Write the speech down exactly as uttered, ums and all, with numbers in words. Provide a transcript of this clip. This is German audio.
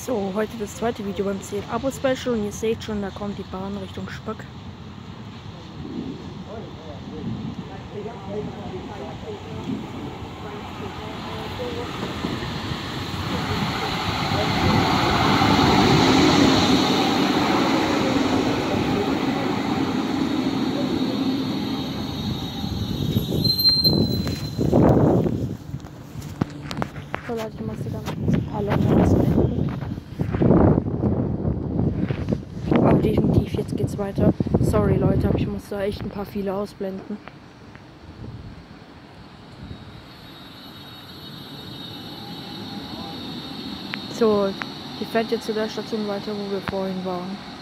So, heute das zweite Video beim zehn Abo Special und ihr seht schon, da kommt die Bahn Richtung Spöck. So Leute, ich musste dann ein paar Leute ausblenden. Aber definitiv, jetzt geht's weiter. Sorry Leute, aber ich musste echt ein paar viele ausblenden. So, die fährt jetzt zu der Station weiter, wo wir vorhin waren.